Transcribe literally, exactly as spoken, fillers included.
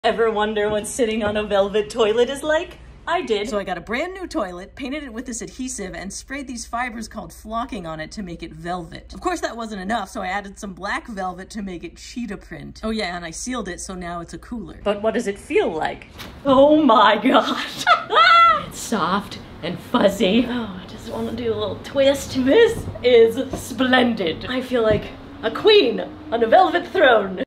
Ever wonder what sitting on a velvet toilet is like? I did. So I got a brand new toilet, painted it with this adhesive, and sprayed these fibers called flocking on it to make it velvet. Of course that wasn't enough, so I added some black velvet to make it cheetah print. Oh yeah, and I sealed it, so now it's a cooler. But what does it feel like? Oh my gosh. It's soft and fuzzy. Oh, I just want to do a little twist. This is splendid. I feel like a queen on a velvet throne.